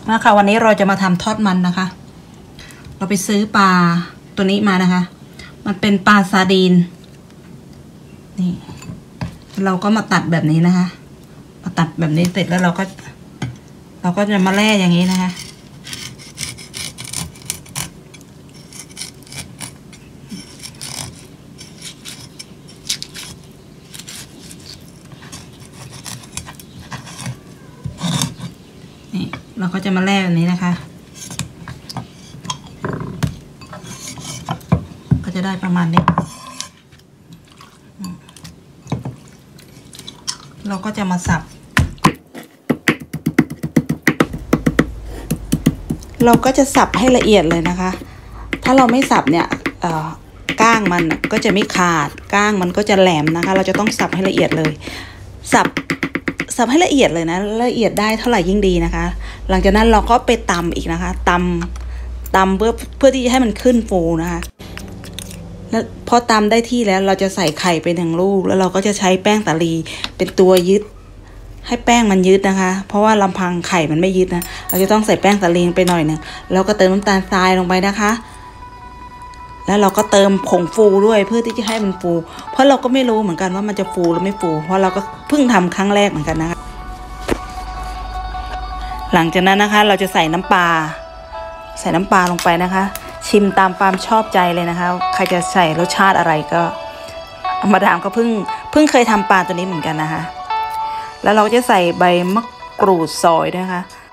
มาค่ะวันนี้เราจะมาทำทอดมันนะคะ เราไปซื้อปลาตัวนี้มานะคะ มันเป็นปลาซาร์ดีนนี่เราก็มาตัดแบบนี้นะคะมาตัดแบบนี้เสร็จแล้วเราก็จะมาแล่อย่างนี้นะคะนี่เราก็จะมาแล่แบบนี้นะคะก็จะได้ประมาณนี้เราก็จะมาสับเราก็จะสับให้ละเอียดเลยนะคะถ้าเราไม่สับเนี่ยก้างมันก็จะไม่ขาดก้างมันก็จะแหลมนะคะเราจะต้องสับให้ละเอียดเลยสับให้ละเอียดเลยนะละเอียดได้เท่าไหร่ยิ่งดีนะคะหลังจากนั้นเราก็ไปตำอีกนะคะตำเพื่อที่จะให้มันขึ้นฟูนะคะแล้วพอตำได้ที่แล้วเราจะใส่ไข่ไป1 ลูกแล้วเราก็จะใช้แป้งสาลีเป็นตัวยึดให้แป้งมันยึดนะคะเพราะว่าลำพังไข่มันไม่ยึดนะเราจะต้องใส่แป้งสาลีไปหน่อยนึงแล้วก็เติมน้ำตาลทรายลงไปนะคะแล้วเราก็เติมผงฟูด้วยเพื่อที่จะให้มันฟูเพราะเราก็ไม่รู้เหมือนกันว่ามันจะฟูหรือไม่ฟูเพราะเราก็เพิ่งทำครั้งแรกเหมือนกันนะคะหลังจากนั้นนะคะเราจะใส่น้ำปลาลงไปนะคะชิมตามความชอบใจเลยนะคะใครจะใส่รสชาติอะไรก็มาดามก็เพิ่งเคยทำปลาตัวนี้เหมือนกันนะคะแล้วเราจะใส่ใบมะกรูดซอยด้วยนะคะ